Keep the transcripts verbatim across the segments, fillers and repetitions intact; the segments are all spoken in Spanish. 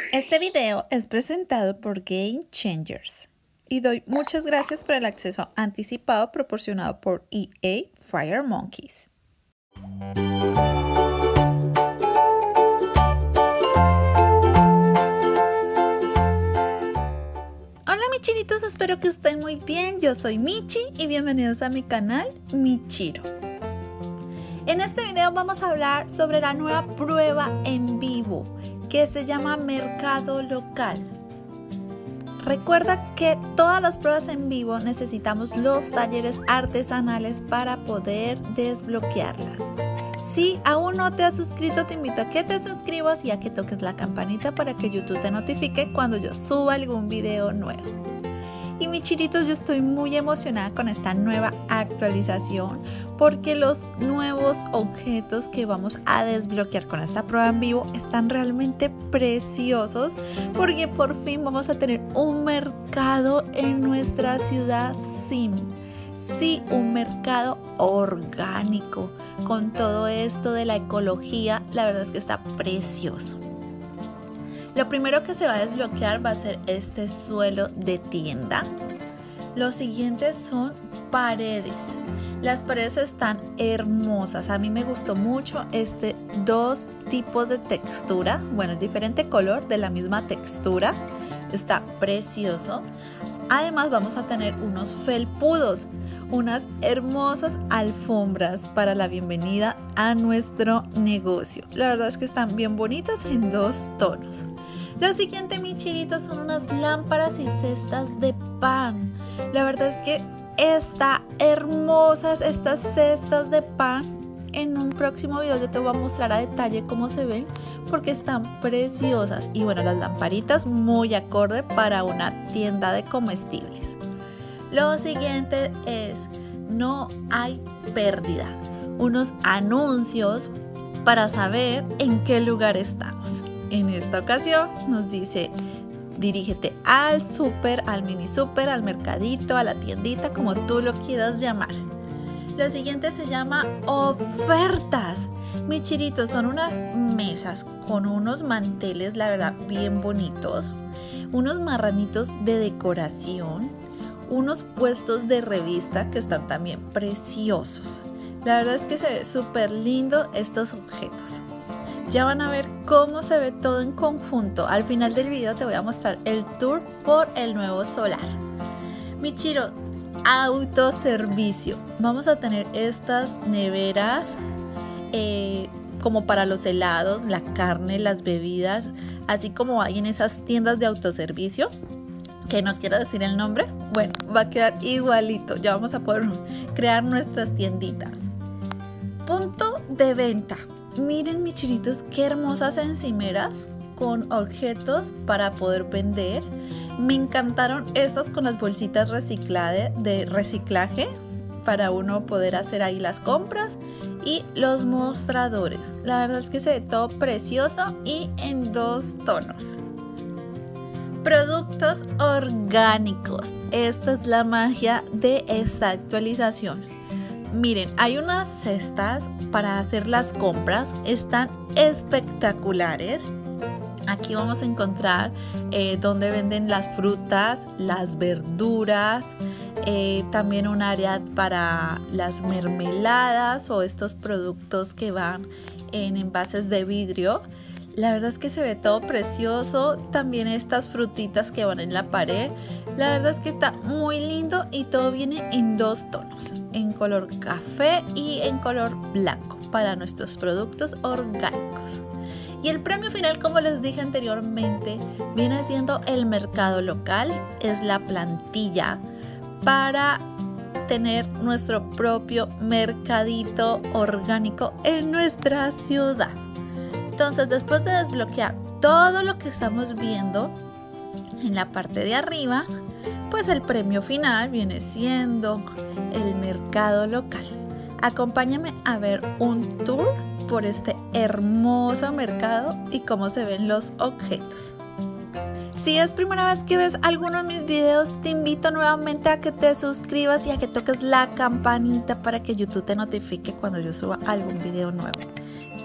Este video es presentado por Game Changers y doy muchas gracias por el acceso anticipado proporcionado por E A Fire Monkeys. Hola Michiritos, espero que estén muy bien. Yo soy Michi y bienvenidos a mi canal Michiro. En este video vamos a hablar sobre la nueva prueba en vivo que se llama Mercado Local. Recuerda que todas las pruebas en vivo necesitamos los talleres artesanales para poder desbloquearlas. Si aún no te has suscrito, te invito a que te suscribas y a que toques la campanita para que YouTube te notifique cuando yo suba algún video nuevo. Y Michiritos, yo estoy muy emocionada con esta nueva actualización porque los nuevos objetos que vamos a desbloquear con esta prueba en vivo están realmente preciosos, porque por fin vamos a tener un mercado en nuestra ciudad sim. Sí, un mercado orgánico con todo esto de la ecología. La verdad es que está precioso. Lo primero que se va a desbloquear va a ser este suelo de tienda. Los siguientes son paredes. Las paredes están hermosas. A mí me gustó mucho este dos tipos de textura. Bueno, es diferente color de la misma textura. Está precioso. Además vamos a tener unos felpudos, unas hermosas alfombras para la bienvenida a nuestro negocio. La verdad es que están bien bonitas en dos tonos. Lo siguiente, Michiritos, son unas lámparas y cestas de pan. La verdad es que están hermosas estas cestas de pan. En un próximo video yo te voy a mostrar a detalle cómo se ven porque están preciosas. Y bueno, las lamparitas muy acorde para una tienda de comestibles. Lo siguiente es, no hay pérdida. Unos anuncios para saber en qué lugar estamos. En esta ocasión nos dice, dirígete al súper, al mini súper, al mercadito, a la tiendita, como tú lo quieras llamar. Lo siguiente se llama ofertas. Michiritos, son unas mesas con unos manteles, la verdad, bien bonitos. Unos marranitos de decoración. Unos puestos de revista que están también preciosos. La verdad es que se ve súper lindo estos objetos. Ya van a ver cómo se ve todo en conjunto. Al final del video te voy a mostrar el tour por el nuevo solar. Michiro, autoservicio. Vamos a tener estas neveras eh, como para los helados, la carne, las bebidas, así como hay en esas tiendas de autoservicio, que no quiero decir el nombre. Bueno, va a quedar igualito. Ya vamos a poder crear nuestras tienditas. Punto de venta. Miren, Michiritos, qué hermosas encimeras con objetos para poder vender. Me encantaron estas con las bolsitas reciclade, de reciclaje para uno poder hacer ahí las compras. Y los mostradores. La verdad es que se ve todo precioso y en dos tonos. Productos orgánicos. Esta es la magia de esta actualización. Miren, hay unas cestas para hacer las compras, están espectaculares. Aquí vamos a encontrar eh, donde venden las frutas, las verduras, eh, también un área para las mermeladas o estos productos que van en envases de vidrio. La verdad es que se ve todo precioso. También estas frutitas que van en la pared. La verdad es que está muy lindo y todo viene en dos tonos, en color café y en color blanco para nuestros productos orgánicos. Y el premio final, como les dije anteriormente, viene siendo el mercado local. Es la plantilla para tener nuestro propio mercadito orgánico en nuestra ciudad. Entonces, después de desbloquear todo lo que estamos viendo en la parte de arriba, pues el premio final viene siendo el mercado local. Acompáñame a ver un tour por este hermoso mercado y cómo se ven los objetos. Si es primera vez que ves alguno de mis videos, te invito nuevamente a que te suscribas y a que toques la campanita para que YouTube te notifique cuando yo suba algún video nuevo.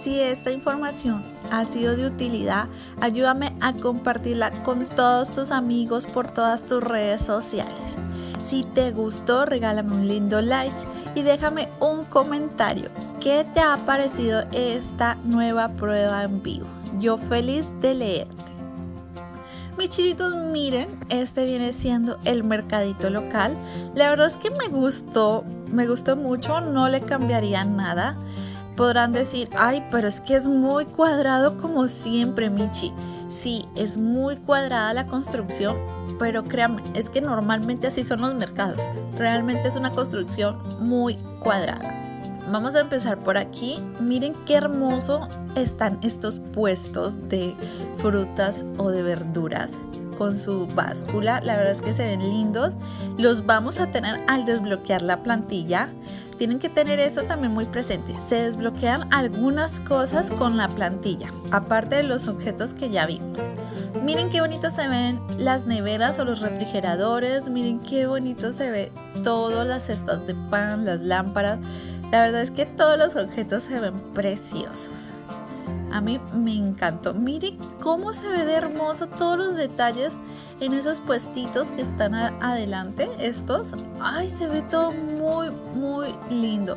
Si esta información ha sido de utilidad, ayúdame a compartirla con todos tus amigos por todas tus redes sociales. Si te gustó, regálame un lindo like y déjame un comentario. ¿Qué te ha parecido esta nueva prueba en vivo? Yo feliz de leerte. Mis chiritos, miren, este viene siendo el mercadito local. La verdad es que me gustó, me gustó mucho, no le cambiaría nada. Podrán decir, ay, pero es que es muy cuadrado como siempre, Michi. Sí, es muy cuadrada la construcción, pero créanme, es que normalmente así son los mercados. Realmente es una construcción muy cuadrada. Vamos a empezar por aquí. Miren qué hermoso están estos puestos de frutas o de verduras con su báscula. La verdad es que se ven lindos. Los vamos a tener al desbloquear la plantilla. Tienen que tener eso también muy presente. Se desbloquean algunas cosas con la plantilla, aparte de los objetos que ya vimos. Miren qué bonito se ven las neveras o los refrigeradores. Miren qué bonito se ve todas las cestas de pan, las lámparas. La verdad es que todos los objetos se ven preciosos. A mí me encantó. Miren cómo se ve de hermoso todos los detalles en esos puestitos que están adelante. Estos, ay, se ve todo muy, muy lindo.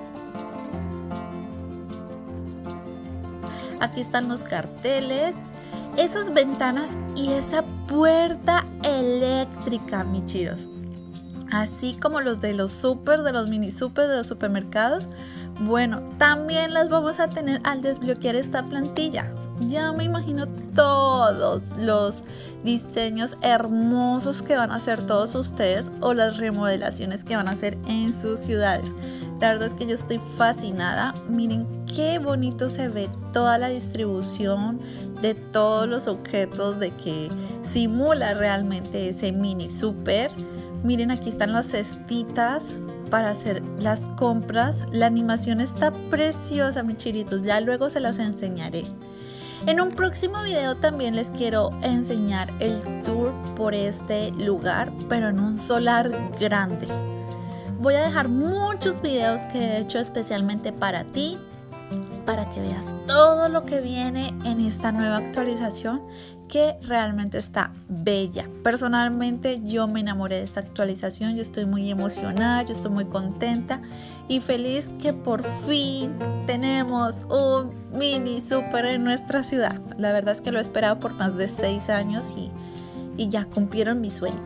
Aquí están los carteles, esas ventanas y esa puerta eléctrica, mis chiros. Así como los de los super, de los mini super, de los supermercados. Bueno, también las vamos a tener al desbloquear esta plantilla. Ya me imagino todos los diseños hermosos que van a hacer todos ustedes o las remodelaciones que van a hacer en sus ciudades. La verdad es que yo estoy fascinada. Miren qué bonito se ve toda la distribución de todos los objetos, de que simula realmente ese mini super. Miren, aquí están las cestitas para hacer las compras. La animación está preciosa, mis chiritos. Ya luego se las enseñaré. En un próximo video también les quiero enseñar el tour por este lugar, pero en un solar grande. Voy a dejar muchos videos que he hecho especialmente para ti, para que veas todo lo que viene en esta nueva actualización, que realmente está bella. Personalmente yo me enamoré de esta actualización, yo estoy muy emocionada, yo estoy muy contenta y feliz que por fin tenemos un mini super en nuestra ciudad. La verdad es que lo he esperado por más de seis años y, y ya cumplieron mi sueño.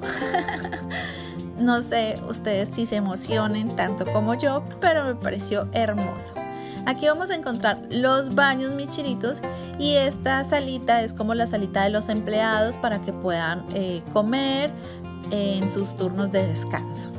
No sé ustedes si se emocionen tanto como yo, pero me pareció hermoso. Aquí vamos a encontrar los baños, mis chiritos, y esta salita es como la salita de los empleados para que puedan eh, comer en sus turnos de descanso.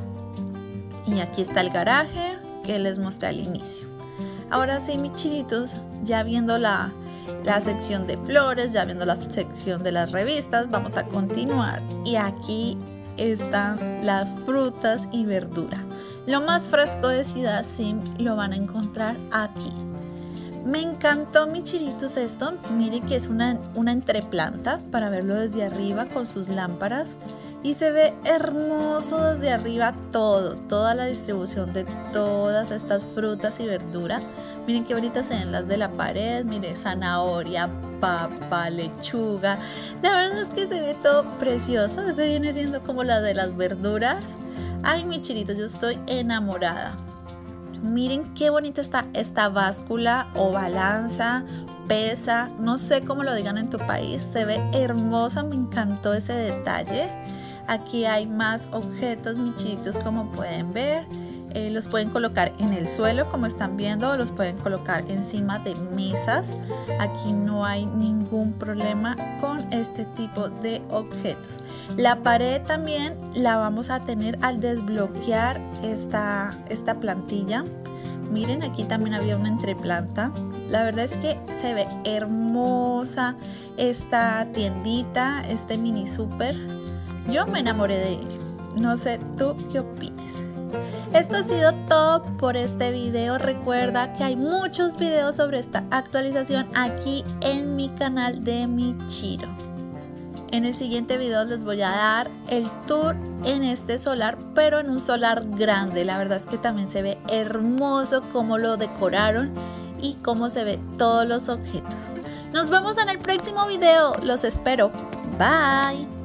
Y aquí está el garaje que les mostré al inicio. Ahora sí, mis chiritos, ya viendo la, la sección de flores, ya viendo la sección de las revistas, vamos a continuar. Y aquí están las frutas y verduras. Lo más fresco de Ciudad Sim lo van a encontrar aquí. Me encantó, mis chiritos, esto. Miren que es una, una entreplanta para verlo desde arriba con sus lámparas. Y se ve hermoso desde arriba todo, toda la distribución de todas estas frutas y verduras. Miren qué bonitas se ven las de la pared. Miren, zanahoria, papa, lechuga. La verdad es que se ve todo precioso. Este viene siendo como la de las verduras. Ay, mis chiritos, yo estoy enamorada. Miren qué bonita está esta báscula o balanza, pesa, no sé cómo lo digan en tu país. Se ve hermosa, me encantó ese detalle. Aquí hay más objetos, mis chiritos, como pueden ver. Eh, los pueden colocar en el suelo, como están viendo, o los pueden colocar encima de mesas. Aquí no hay ningún problema con este tipo de objetos. La pared también la vamos a tener al desbloquear esta, esta plantilla. Miren, aquí también había una entreplanta. La verdad es que se ve hermosa esta tiendita, este mini super. Yo me enamoré de él. No sé, ¿tú qué opinas? Esto ha sido todo por este video. Recuerda que hay muchos videos sobre esta actualización aquí en mi canal de Michiro. En el siguiente video les voy a dar el tour en este solar, pero en un solar grande. La verdad es que también se ve hermoso cómo lo decoraron y cómo se ven todos los objetos. Nos vemos en el próximo video, los espero. Bye.